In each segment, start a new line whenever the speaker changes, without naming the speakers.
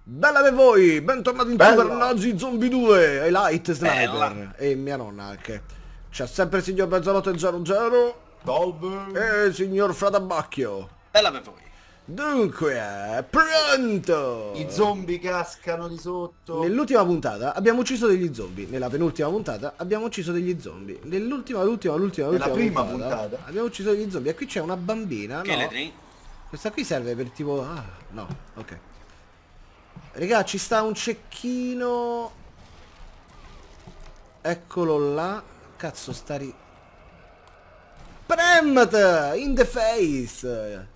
Bella per voi, bentornati in
Bella.
Super Nazi Zombie 2 e Light
Bella.
Sniper. E mia nonna anche. C'è sempre il signor Mezzanotte 00
Salve.
e il signor Fratabacchio.
Bella per voi.
Dunque, è
I
pronto!
zombie cascano di sotto.
Nell'ultima puntata abbiamo ucciso degli zombie. Nella penultima puntata abbiamo ucciso degli zombie. L'ultima
Nella prima puntata.
abbiamo ucciso degli zombie. E qui c'è una bambina,
Che le
no?
tre?
Questa qui serve per tipo... Ah, no, ok. Regà, ci sta un cecchino. Eccolo là. Cazzo, Premat! In the face!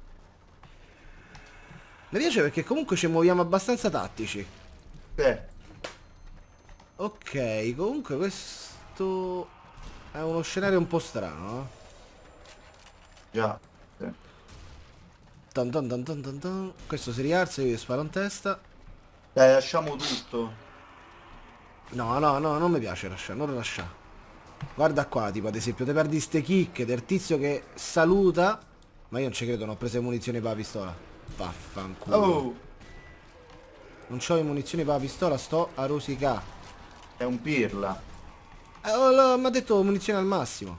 Mi piace perché comunque ci muoviamo abbastanza tattici. Ok, comunque questo è uno scenario un po' strano,
Già. Sì.
Tan tan tan tan tan tan. Questo si rialza e io gli sparo in testa.
Dai, lasciamo tutto.
No, no, no, non mi piace lasciare, non lasciare. Guarda qua, tipo ad esempio, te perdi ste kick del tizio che saluta. Ma io non ci credo, non ho preso le munizioni per la pistola. Vaffanculo.
Oh,
Non c'ho le munizioni per la pistola, sto a rosicà.
è un pirla.
Mi ha detto munizioni al massimo.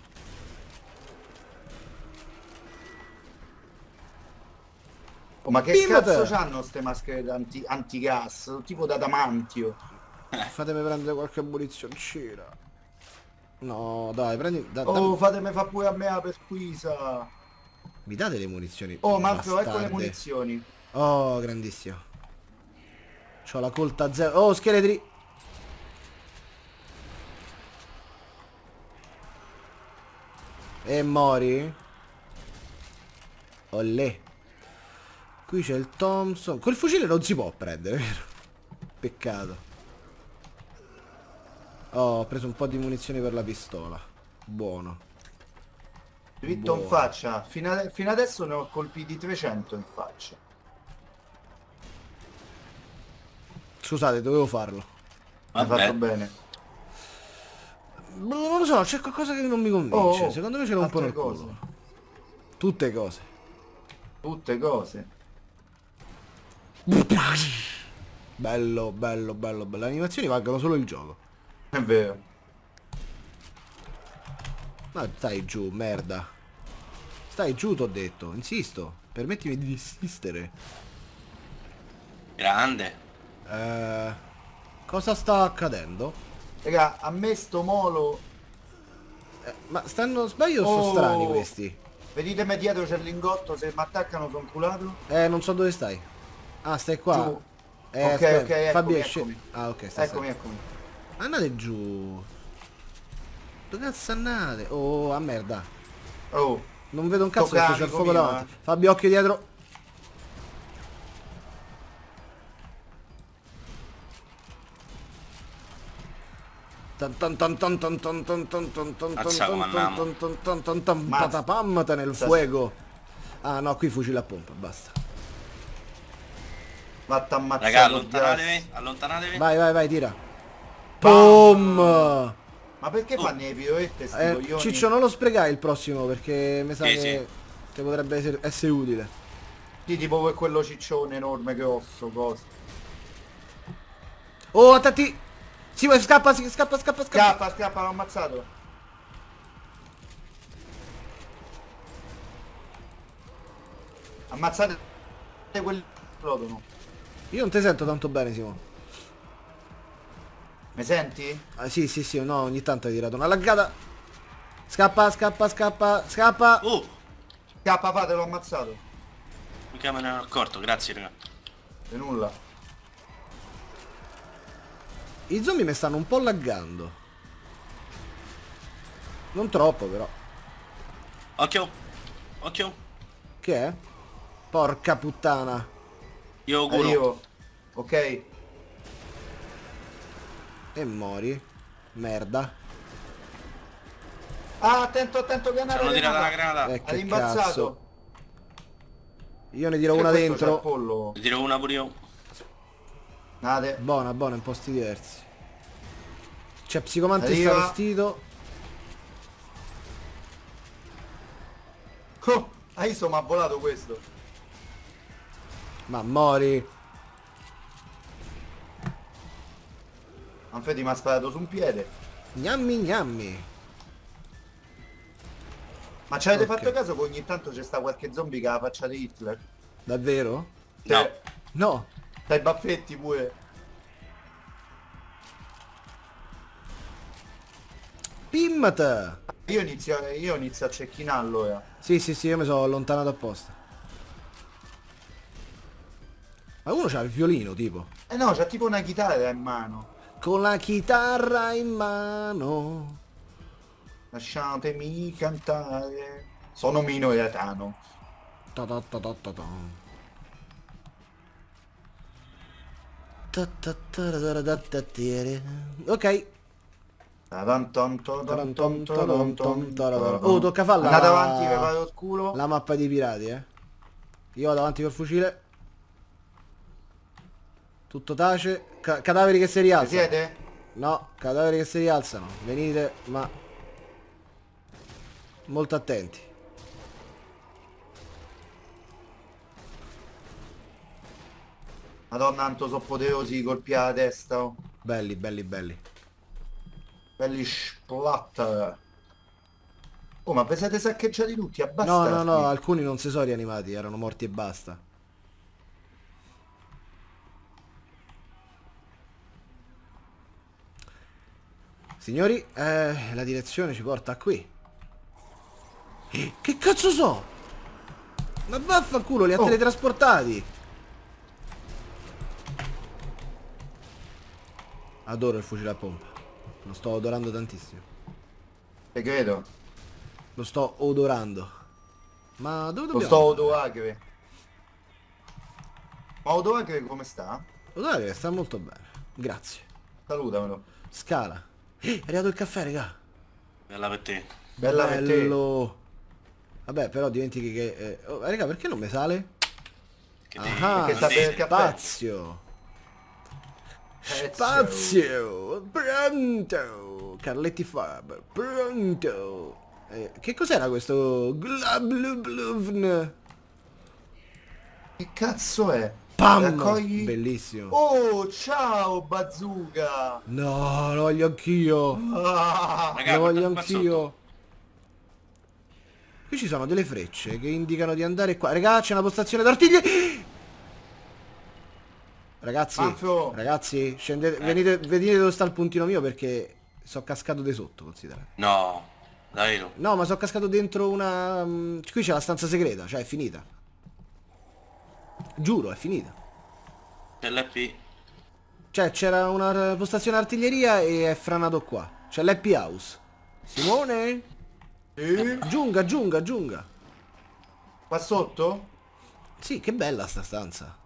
Oh, ma che
Pimate!
cazzo c'hanno ste maschere antigas? Tipo da damantio.
Fatemi prendere qualche munizioncina. No, dai, prendi...
Oh, fatemi fa pure a me la pesquisa.
Mi date le munizioni,
Oh, Manfro, ecco le
bastarde.
munizioni.
Oh, grandissimo. C'ho la colta zero. Oh, scheletri. E mori. Ollè. Qui c'è il Thompson. Quel fucile non si può prendere, vero? Peccato. Oh, ho preso un po' di munizioni per la pistola. Buono.
Dritto in
Buono.
faccia. Fino adesso ne ho colpiti 300 in faccia.
Scusate, dovevo farlo.
Hai
Eh.
fatto
Vabbè,
bene.
Non lo so, c'è qualcosa che non mi convince.
Oh,
Secondo me ce l'ho un po'
altre
nel
cose.
culo. Tutte cose.
Tutte cose.
Bello, bello, bello, bello. Le animazioni valgono solo il gioco.
È vero.
Ma stai giù, merda. Stai giù, t'ho detto. Insisto. Permettimi di insistere.
grande.
Cosa sta accadendo?
Raga, a me sto molo.
Ma stanno sbaglio o sono
Oh.
strani questi?
Veditemi dietro c'è il lingotto, se mi attaccano sono culato.
Non so dove stai. Ah, stai qua.
Giù. Ok,
Aspetta,
ok, eccomi,
Fabio,
eccomi.
Ah, ok, stai.
Eccomi, eccomi.
Andate giù. Dove cazzo andate? Oh, a merda.
Oh,
Non vedo un cazzo
sto
perché c'è il
carico
fuoco
mio,
davanti. Fabio, occhio dietro.
Mazza come andiamo.
Patapamata nel fuego. Ah no, qui fucile a pompa, basta.
Vatta ammazzare.
Raga, allontanatevi, allontanatevi.
Vai, vai, vai, tira. Pom!
Ma perché fanno le piroette sti coglioni?
Ciccio, non lo sprecai il prossimo perché mi sa
Sì,
che potrebbe essere utile.
Sì, tipo per quello ciccione enorme grosso, cosa.
Oh, attenti! Sì, vai, scappa, scappa, scappa, scappa.
Scappa, scappa, l'ho ammazzato. Ammazzate quelli che esplodono.
Io non ti sento tanto bene, Simo.
Mi senti?
Ah, sì, sì, sì, no, ogni tanto hai tirato una laggata. Scappa, scappa, scappa, scappa.
Scappa, fate, l'ho ammazzato.
Mica me ne ero accorto, grazie raga.
E nulla.
I zombie mi stanno un po' laggando. Non troppo, però.
Occhio, occhio.
Che è? Porca puttana.
Io auguro.
Io. Ok.
E mori. Merda.
Ah, attento, attento,
Ci
granata,
hanno tirato la
granata.
granata.
Che
All'imbazzato.
cazzo. Io ne tiro
C'è
una
questo, c'è il
dentro.
pollo.
Ne tiro una pure io.
Nate.
Buona, buona, in posti diversi. C'è psicomante sta
Arriva.
vestito.
Oh, ah, io mi ha volato questo.
Ma mori.
Manfredi mi ha sparato su un piede.
Gnammi gnammi.
Ma ci avete
Ok.
fatto caso che ogni tanto c'è sta qualche zombie che ha la faccia di Hitler?
Davvero?
No.
Cioè,
No.
c'ha i baffetti pure.
Pimmata.
Io inizio a cecchinare allora.
Sì, sì, sì, io mi sono allontanato apposta. Ma uno c'ha il violino, tipo.
Eh no, c'ha tipo una chitarra in mano.
Con la chitarra in mano.
Lasciatemi cantare. Sono minoretano.
Ta ta ta ta ta ta. Ta ta ta ta ta ta ta. Ok. Oh, tocca farla.
Andate avanti che vado al culo.
La mappa dei pirati, Io vado avanti col fucile. Tutto tace. Cadaveri che si
Ci
rialzano.
siete?
No, cadaveri che si rialzano. Venite, ma molto attenti.
Madonna, tanto sono poderosi i colpi alla testa. Oh.
Belli, belli, belli.
Belli splatter. Oh, ma vi siete saccheggiati tutti?
No,
Abbastardi.
no, no, alcuni non si sono rianimati, erano morti e basta. Signori, la direzione ci porta qui. Che cazzo so? Ma vaffanculo, li ha
Oh.
teletrasportati. Adoro il fucile a pompa. Lo sto odorando tantissimo.
Te credo.
Lo sto odorando. Ma dove
Lo
dobbiamo
sto
andare?
Odoacre. Ma Odoacre come sta?
Odorare sta molto bene. Grazie.
Salutamelo.
Scala. È arrivato il caffè, raga.
Bella per te.
Bella per te.
Bello. Vabbè, però dimentichi che... oh, raga, perché non mi sale?
Che
Ah,
Perché sta per il caffè.
spazio. Spazio. Pronto. Carletti Fab. Pronto. Che cos'era questo? Glablubluvn?
Che cazzo è?
Pam!
Raccogli...
Bellissimo.
Oh, ciao bazooka!
No, lo voglio anch'io.
Ah,
Raga,
Lo voglio
guarda qua sotto.
anch'io. Qui ci sono delle frecce che indicano di andare qua. Raga, c'è una postazione d'artiglieria. Ragazzi,
Manfro.
ragazzi, scendete, venite dove sta il puntino mio perché sono cascato di sotto, considerate.
No, davvero.
No, ma sono cascato dentro una... qui c'è la stanza segreta, cioè è finita. Giuro, è finita.
C'è l'EP.
Cioè c'era una postazione artiglieria e è franato qua. C'è l'happy house. Simone?
sì?
Giunga, giunga, giunga.
Qua sotto?
Sì, che bella sta stanza.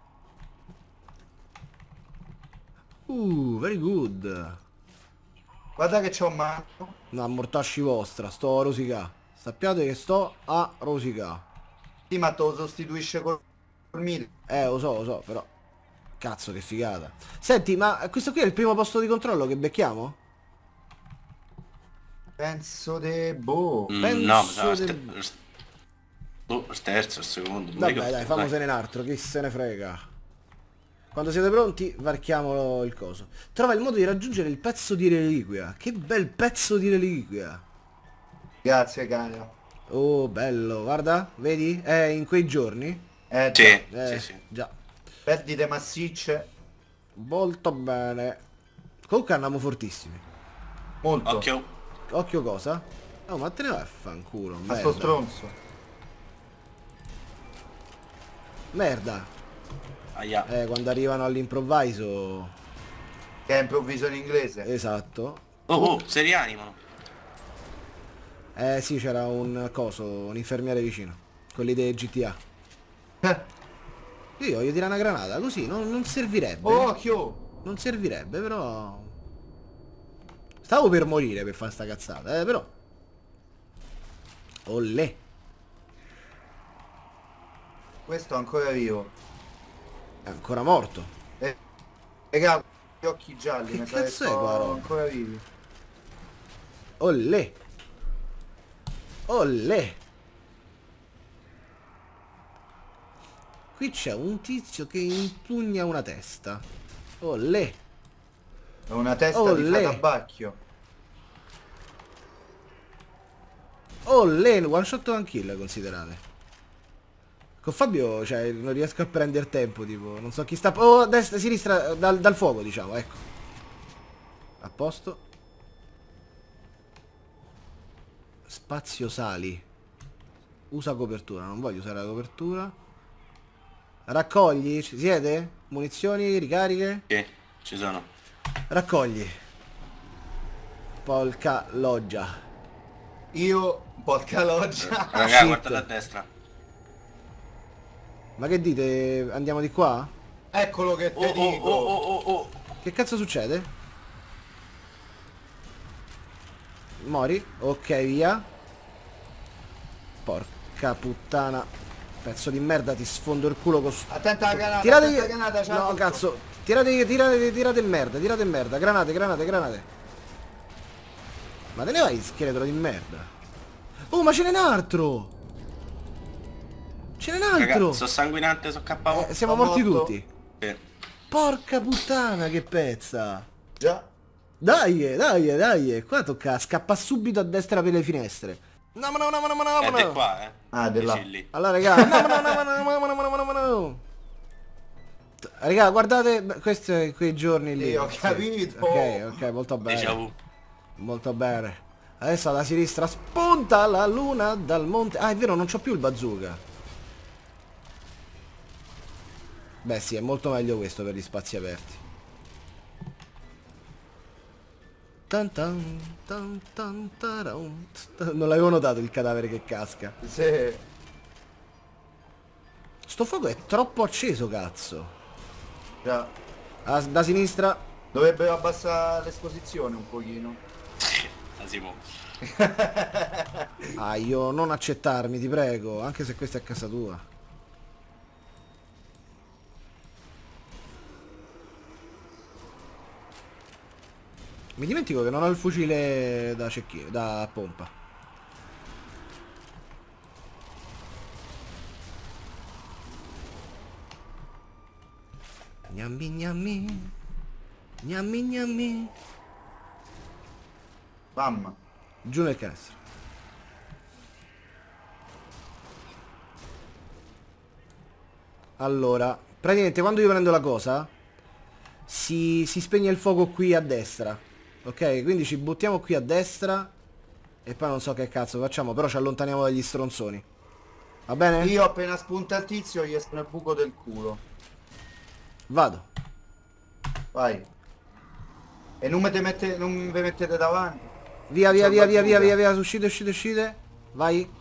Very good.
Guarda che c'ho un mano.
No, mortacci vostra, sto a rosicà. Sappiate che sto a rosicà.
Sì, ma te lo sostituisce col mille.
Lo so, però... Cazzo, che figata. Senti, ma questo qui è il primo posto di controllo che becchiamo?
Penso de... boh.
Penso
No, mi sa
de-
il terzo, il secondo. non mi
Vabbè,
ricordo,
dai, famosene un altro, chi se ne frega. Quando siete pronti, varchiamo il coso. Trova il modo di raggiungere il pezzo di reliquia. Che bel pezzo di reliquia.
Grazie, cara.
Oh, bello, guarda, vedi? È in quei giorni.
Sì,
Già.
sì, sì.
Già.
Perdite massicce.
Molto bene. Comunque andiamo fortissimi.
Molto.
Occhio.
Occhio cosa? Oh, ma te ne vai a fanculo,
A sto
merda.
stronzo.
Merda.
Aia.
Quando arrivano all'improvviso.
Che è improvviso in inglese.
Esatto.
Oh, si rianimano.
Sì, c'era un coso, un infermiere vicino. Quelli dei GTA. Io voglio tirare una granata, così non servirebbe.
Oh, occhio!
Non servirebbe, però... Stavo per morire per fare sta cazzata, però... Ollè.
Questo è ancora vivo.
È ancora morto.
Raga, gli occhi gialli,
Che
mi sa che
cazzo è qua,
sono
roba?
ancora vivi.
Ollè. Ollè. Qui c'è un tizio che impugna una testa. Ollè.
È una testa di
Olè.
fatabacchio.
Olè, one shot one kill considerate. Con Fabio, cioè, non riesco a prendere tempo, tipo, non so chi sta... Oh, destra, sinistra, dal fuoco, diciamo, ecco. A posto. Spazio sali. Usa copertura, non voglio usare la copertura. Raccogli, ci siete? Munizioni, ricariche?
Sì, ci sono.
Raccogli. Polka loggia.
Io, porca loggia.
Raga,
Shit.
guardate a destra.
Ma che dite? Andiamo di qua?
Eccolo che
Oh,
te
oh,
dico.
oh, oh, oh, oh.
Che cazzo succede? Mori? Ok, via. Porca puttana. Pezzo di merda, ti sfondo il culo con...
Attenta alla granata,
Tirate...
attenta alla granata, c'ha
No,
tutto.
cazzo. Tirate merda, tirate merda. Granate, granate, granate. Ma te ne vai, scheletro di merda. Oh, ma ce n'è un altro! Ce n'è un
Raga,
altro!
sono sanguinante, sono KO.
Siamo
Sono
morti
morto.
tutti.
Sì.
Porca puttana, che pezza!
Già.
Dai, qua tocca scappa subito a destra per le finestre. No.
È di qua, eh.
Ah, di là.
Vicini lì.
Allora, raga, no. Raga, guardate, questi sono quei giorni lì.
Sì, ho capito.
Ok, molto
Déjà
bene.
vu.
Molto bene. Adesso alla sinistra spunta la luna dal monte. Ah, è vero, non c'ho più il bazooka. Beh sì, è molto meglio questo per gli spazi aperti. Non l'avevo notato il cadavere che casca.
Sì.
Sto fuoco è troppo acceso, cazzo.
Già.
Ah, da sinistra.
Dovrebbero abbassare l'esposizione un pochino.
La Simo.
Ah, io non accettarmi, ti prego. Anche se questa è casa tua. Mi dimentico che non ho il fucile da cecchino, da pompa. Gnammi gnammi. Gnammi gnammi.
Mamma.
Giù nel canestro. Allora, praticamente quando io prendo la cosa si spegne il fuoco qui a destra. Ok, quindi ci buttiamo qui a destra. E poi non so che cazzo facciamo, però ci allontaniamo dagli stronzoni. Va bene?
Io appena spunta il tizio gli esco nel buco del culo.
Vado.
Vai. E non vi mettete davanti.
Via,
C'ho
uscite. Vai.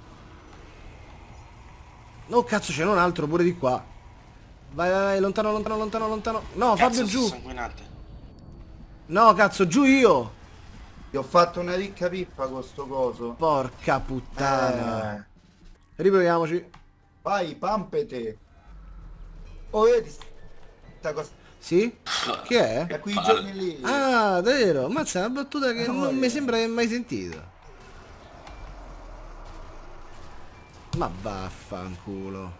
No, cazzo, c'è un altro pure di qua. Vai, lontano. No, Fabio
Cazzo,
giù.
sono sanguinante.
No, cazzo, giù io.
Ti ho fatto una ricca pippa con sto coso.
Porca puttana.
Eh.
Riproviamoci.
Vai, pampete. Oh, vedi sta cosa.
Sì? Che è?
Da quei giorni lì.
Ah, vero. Mazza, è una battuta che non mi
voglia.
sembra di aver mai sentito. Ma vaffanculo.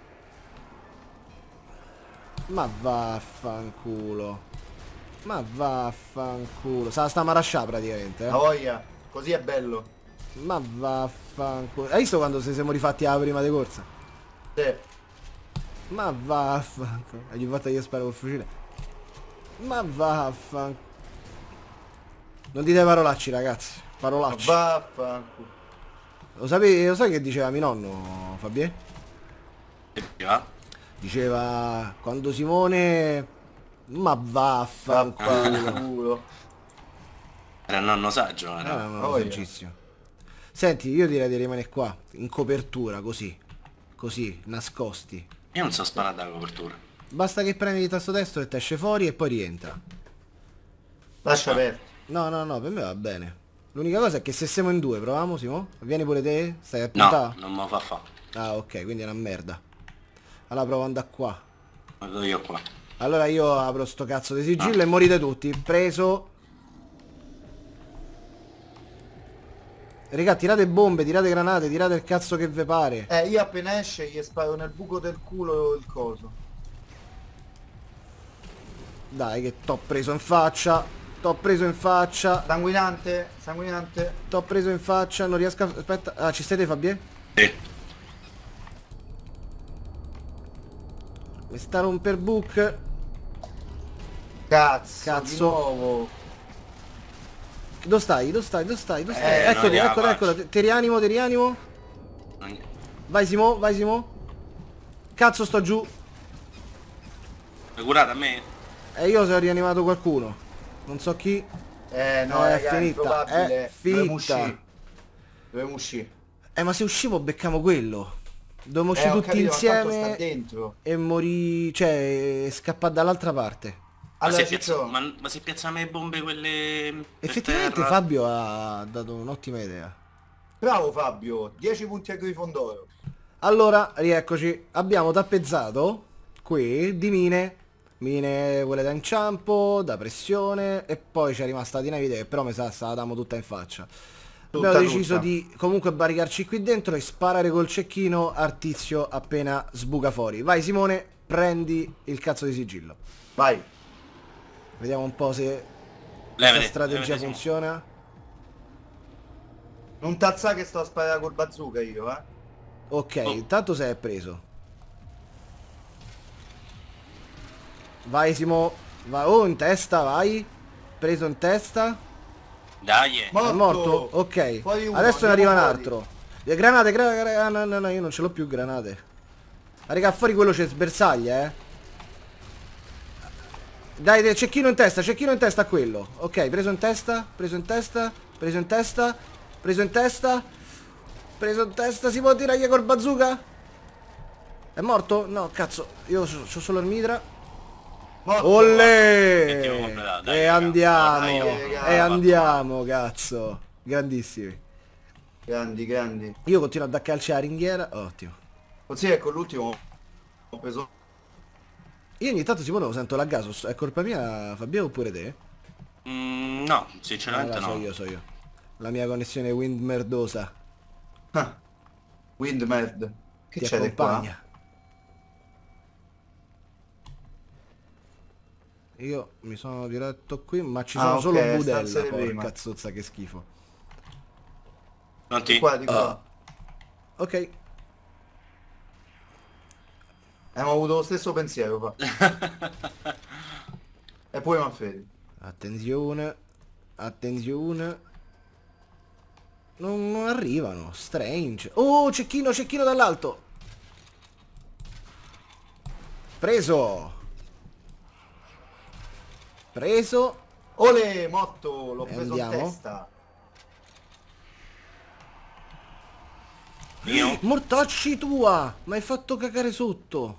Ma vaffanculo. Sta marascià praticamente,
La voglia. Così è bello.
Ma vaffanculo. Hai visto quando siamo rifatti alla prima di corsa?
Sì.
Ma vaffanculo. Ogni volta che io sparo col fucile. Ma vaffanculo. Non dite parolacci, ragazzi. Parolacci.
Vaffanculo.
Lo sai che diceva mio nonno, Fabien?
Che va?
Diceva quando Simone... Ma vaffanculo.
Vaffanculo.
Era il nonno saggio, era.
No,
Voglia.
saggissimo. Senti, io direi di rimanere qua, in copertura, così. Così, nascosti.
Io non so sparare dalla copertura.
Basta che premi il tasto destro e ti esce fuori e poi rientra.
Lascia aperto.
No, per me va bene. L'unica cosa è che se siamo in due, proviamo, Simo? Vieni pure te? Stai a
No,
puntare?
non me lo fa.
Ah, ok, quindi è una merda. Allora provo ad andare qua.
Vado io qua.
Allora io apro sto cazzo di sigillo e morite tutti. Preso. Raga, tirate bombe, tirate granate, tirate il cazzo che ve pare.
Io appena esce gli sparo nel buco del culo il coso.
Dai che t'ho preso in faccia. T'ho preso in faccia.
Sanguinante, sanguinante.
T'ho preso in faccia, non riesco a... Aspetta. Ah, ci stai te, Fabio?
Sì.
Mi sta romper book.
Cazzo, di nuovo.
Dove stai? Dove stai? Dove stai? Dove stai?
non
Eccolo,
gliela
eccolo,
faccio.
eccolo. Ti rianimo, ti rianimo.
Non-
Vai Simo, vai Simo. Cazzo, sto giù.
Hai curato a me?
E io se ho rianimato qualcuno. Non so chi.
No,
È
raga,
finita,
improbabile.
è
Dobbiamo
finita.
uscire. Dobbiamo uscire.
Ma se uscivo beccamo quello. Dobbiamo uscire
Ho
tutti
capito, ma tanto sta
insieme
dentro.
e morì, cioè scappare dall'altra parte.
Allora,
se piazza-
Ciccio,
ma se piazziamo le bombe quelle per
Effettivamente
terra?
Fabio ha dato un'ottima idea.
bravo Fabio, 10 punti a Grifondoro.
Allora, rieccoci. Abbiamo tappezzato qui di mine. Mine quelle da inciampo, da pressione. E poi c'è rimasta la dinamite che però mi sa la diamo tutta in faccia. Abbiamo deciso di comunque barricarci qui dentro e sparare col cecchino al tizio appena sbuca fuori. Vai Simone, prendi il cazzo di sigillo.
Vai.
Vediamo un po' se
Levate,
questa strategia
levate, Simo.
funziona.
Non t'alza che sto a sparare col bazooka io, eh.
Ok,
Oh.
intanto se è preso. Vai Simo. Vai. Oh, in testa, vai. Preso in testa.
Dai,
È morto? Ok.
Fuori uno,
Adesso ne arriva un
andiamo
altro. Granate, no, no, no, io non ce l'ho più granate. Ma raga, fuori quello c'è sbersaglia, eh. Dai, cecchino in testa a quello. Ok, preso in testa, preso in testa, preso in testa, preso in testa. Preso in testa, si può tirare col bazooka? È morto? No, cazzo, io c'ho solo il mitra.
Morto.
Olle!
Obiettivo completato, dai,
E
raga.
andiamo,
Dai,
raga.
e andiamo, cazzo. Grandissimi.
Grandi, grandi.
Io continuo a dare calci alla ringhiera. Ottimo.
Così ecco l'ultimo. Ho preso.
Io ogni tanto Simone lo sento laggato. È colpa mia, Fabio, oppure te?
No, sinceramente
Allora,
no.
so io. La mia connessione wind merdosa
Ah. Windmerd. Che
ti
c'è di qua?
accompagna. Io mi sono diretto qui, ma ci sono
ok,
solo
stanze
budella,
di
porca
prima.
zozza, che schifo.
Pronti?
Di qua, di qua.
Ok,
Abbiamo avuto lo stesso pensiero, fa. E poi Manfredi.
attenzione, attenzione. Non arrivano, strange. Oh, cecchino, cecchino dall'alto. Preso. Preso.
Ole, morto, l'ho
E
preso
andiamo?
in testa.
Io?
Mortacci tua! Mi hai fatto cagare sotto.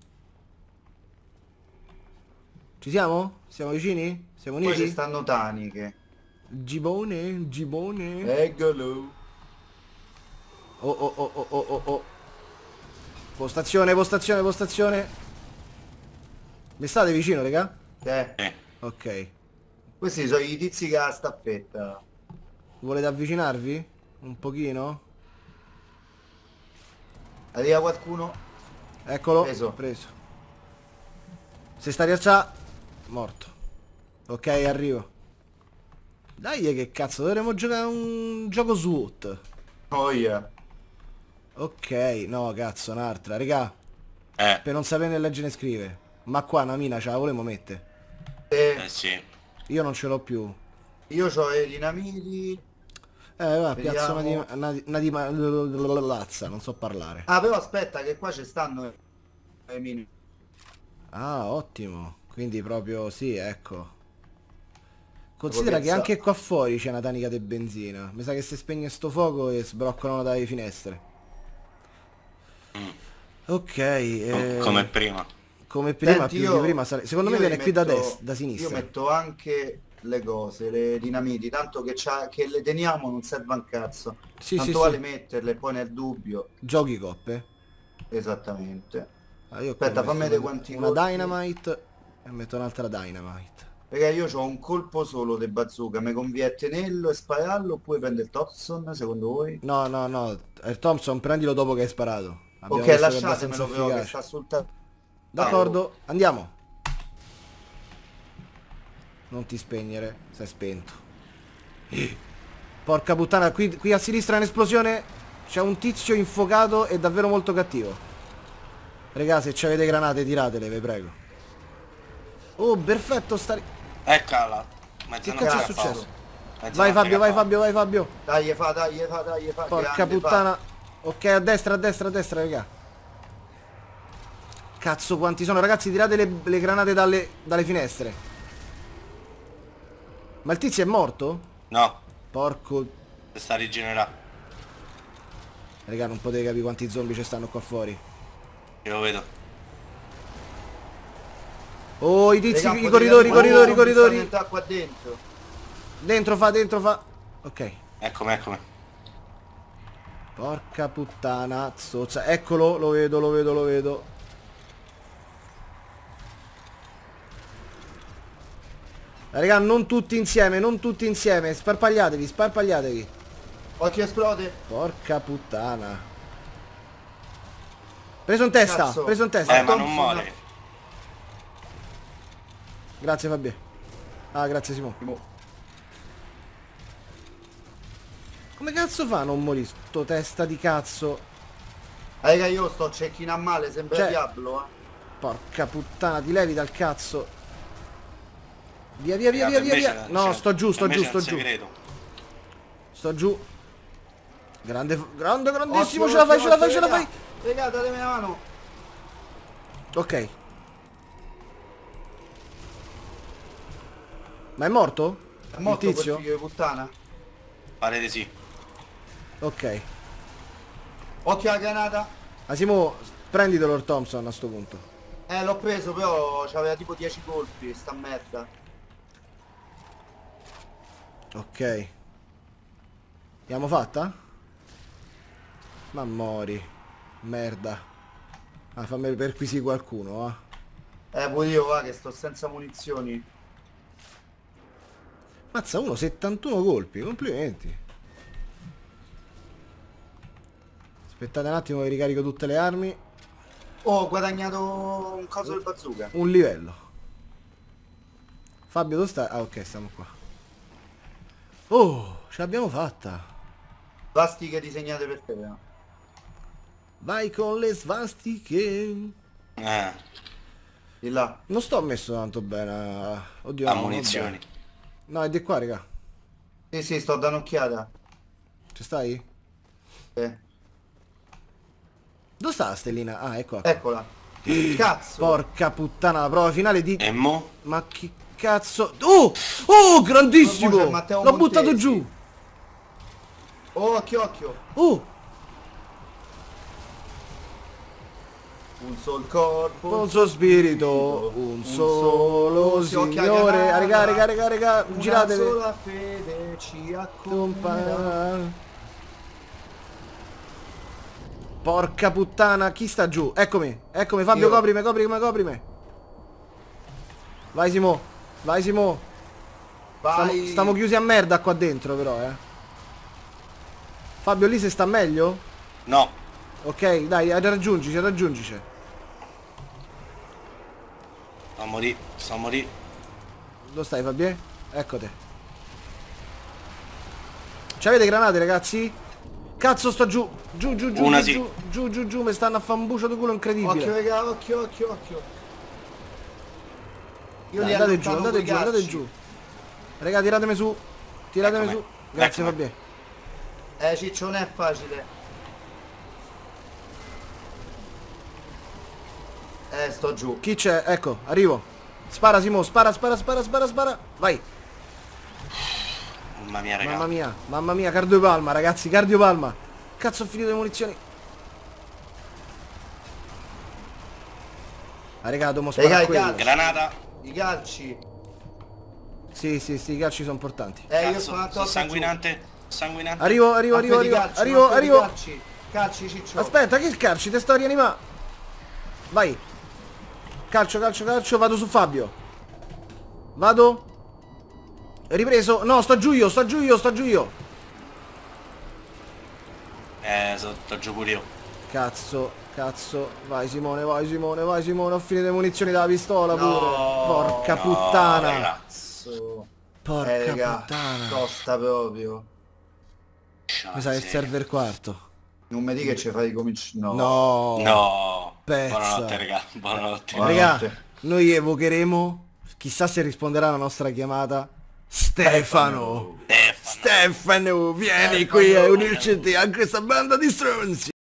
Ci siamo? Siamo vicini? Siamo
Poi ci
uniti?
stanno taniche.
Gibone, gibone.
Eccolo.
Oh oh oh oh oh oh oh. Postazione, postazione, postazione. Mi state vicino, raga? Ok.
Questi sono i tizi che ha la staffetta.
Volete avvicinarvi? Un pochino?
Arriva qualcuno?
Eccolo.
Preso.
Preso. Se sta rialza. Morto. Ok, arrivo. Dai, che cazzo, dovremmo giocare un gioco SWAT.
Oh yeah.
Ok, no, cazzo, un'altra. Raga,
Eh
per non sapere né leggere né scrivere. Ma qua una mina ce la volemo mettere.
sì.
Io non ce l'ho più.
Io ho i dinamiti.
Va, piazza
Vediamo.
una lazza, non so parlare.
Ah, però aspetta che qua ci stanno i mini.
Ah, ottimo. Quindi proprio, sì, ecco. Considera che
piazza-
anche qua fuori c'è una tanica di benzina. Mi sa che si spegne sto fuoco e sbroccano dalle finestre. Ok,
Come prima.
come prima,
Senti,
più di prima secondo me
io
viene
li
qui da
metto-
destra, da
Io
sinistra.
metto anche le cose, le dinamiti, tanto che le teniamo non serve a un cazzo.
Sì,
Tanto
sì,
vale
sì.
metterle, poi nel dubbio.
Giochi coppe.
Esattamente.
Ah, io qua
Aspetta,
ho messo
fammi vedere quanti
una
colpi.
dynamite e metto un'altra dynamite.
Perché io ho un colpo solo del bazooka, mi conviene tenerlo e spararlo oppure prendere il Thompson, secondo voi?
No, no, no, Thompson prendilo dopo che hai sparato. Abbiamo
Ok,
visto che è
lasciatemelo
abbastanza
però che
efficace.
sta sul tavolo.
D'accordo, andiamo. Non ti spegnere, sei spento. Porca puttana, qui a sinistra è un'esplosione. C'è un tizio infuocato e davvero molto cattivo. Regà, se avete granate tiratele, vi prego. Oh, perfetto,
Eccola.
Che cazzo è successo? Vai Fabio, vai Fabio, vai Fabio.
Dai, fa.
Porca
grande,
puttana.
fa.
Ok, a destra, raga. Cazzo quanti sono, ragazzi, tirate le granate dalle finestre. Ma il tizio è morto?
No.
Porco.
Si sta rigenerando.
Raga, non potete capire quanti zombie ci stanno qua fuori.
Io lo vedo.
Oh, i tizi,
Raga,
i corridori.
Mi sta qua dentro.
Dentro fa. Ok.
Eccomi.
Porca puttana, zozza. Eccolo, lo vedo. Raga, non tutti insieme. Sparpagliatevi.
Occhio, esplode.
Porca puttana. Preso in testa.
Cazzo.
Ma non
Thompson.
muore.
Grazie Fabio. Ah, grazie Simone. Come cazzo fa a non morire sto testa di cazzo?
Raga, io sto cecchino a male, sembra
Cioè-
Diablo,
Porca puttana, ti levi dal cazzo. Via.
Invece
No,
c'è-
sto giù.
invece è un segreto.
Sto giù. Grandissimo,
Occhio,
ce la fai.
raga. Raga, datemi la mano.
Ok. Ma è morto?
È morto
Il
quel
tizio?
figlio di puttana.
Pare di sì.
Ok.
Occhio alla granata.
Asimo, prenditelo il Thompson a sto punto.
L'ho preso, però c'aveva tipo 10 colpi, sta merda.
Ok. L'abbiamo fatta? Ma mori. Merda. Ah, fammi perquisire qualcuno,
Pure io, va, che sto senza munizioni.
Mazza, uno 71 colpi, complimenti. Aspettate un attimo che ricarico tutte le armi.
Oh, ho guadagnato un coso del bazooka.
Un livello. Fabio, dove sta? Ah, ok, stiamo qua. Oh, ce l'abbiamo fatta.
Plastiche disegnate per te, però.
Vai con le svastiche.
Di là.
Non sto messo tanto bene. Oddio,
Ha
no,
munizioni.
vabbè. No, è di qua, raga.
Sì, sto dando un'occhiata.
Ci stai?
Eh.
Dove sta la stellina? Ah, ecco.
Eccola. Cazzo.
Porca puttana, la prova finale di...
E mo?
Ma che cazzo... Oh, grandissimo!
Ma c'è Matteo
L'ho
Montesi.
buttato giù!
Oh, occhio.
Oh!
Un sol corpo.
Un suo spirito, un solo Signore. Raga,
Una
giratevi.
sola fede ci accompagna.
Porca puttana, chi sta giù? Eccomi, Fabio,
Io.
coprime. Vai Simo.
Vai.
Stiamo chiusi a merda qua dentro però, Fabio, lì se sta meglio?
No.
Ok, dai, raggiungici.
Sto a morì.
Dove stai Fabio? Ecco te. C'avete granate ragazzi? Cazzo sto giù. Giù,
Una sì.
giù, mi stanno a fare un bucio di culo incredibile.
Occhio, raga, occhio. Io
Dai,
li
andate giù,
allontano coi
andate
calci.
giù. Raga, tiratemi su.
Eccomi.
Grazie
Eccomi.
Fabio.
Ciccio, non è facile. Sto giù.
Chi c'è? Ecco, arrivo. Spara Simo, spara. Vai.
Mamma mia, raga.
Mamma mia, cardiopalma, ragazzi, cardiopalma. Cazzo, ho finito le munizioni. Ah, raga, dobbiamo
Raga,
sparare
i
quello.
calci.
Granata.
I calci.
Sì, i calci sono importanti.
Io
Cazzo,
sono andato
sono
giù.
sanguinante.
Arrivo.
Arrivo. Calci, Ciccio.
Aspetta, che calci? Te sto rianimando. Vai. Calcio, vado su Fabio. Vado. Ripreso. No, sto giù io.
Sto giù pure io.
Cazzo. Vai Simone. Ho finito le munizioni dalla pistola pure. Porca puttana.
Ragazzi.
cazzo.
Porca
raga,
puttana.
costa proprio.
Mi sa che serve il quarto.
Non mi dica che ci fai ricominciare. No.
No.
No.
Pezza.
Buonanotte, raga. Buonanotte.
Buonanotte.
Raga, noi evocheremo, chissà se risponderà alla nostra chiamata, Stefano. Stefano, vieni qui a unirci a questa banda di stronzi.